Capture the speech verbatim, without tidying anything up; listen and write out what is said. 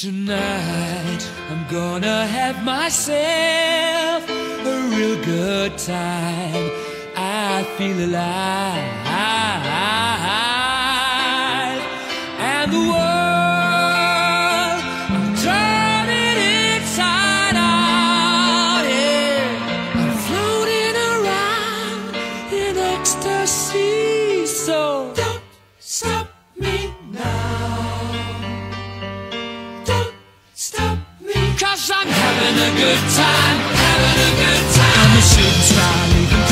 Tonight I'm gonna have myself a real good time. I feel alive, and the world, I'm turning inside out. Yeah, I'm floating around in ecstasy. So don't stop me now. Cause I'm having a good time, having a good time. I'm a shooting star leaving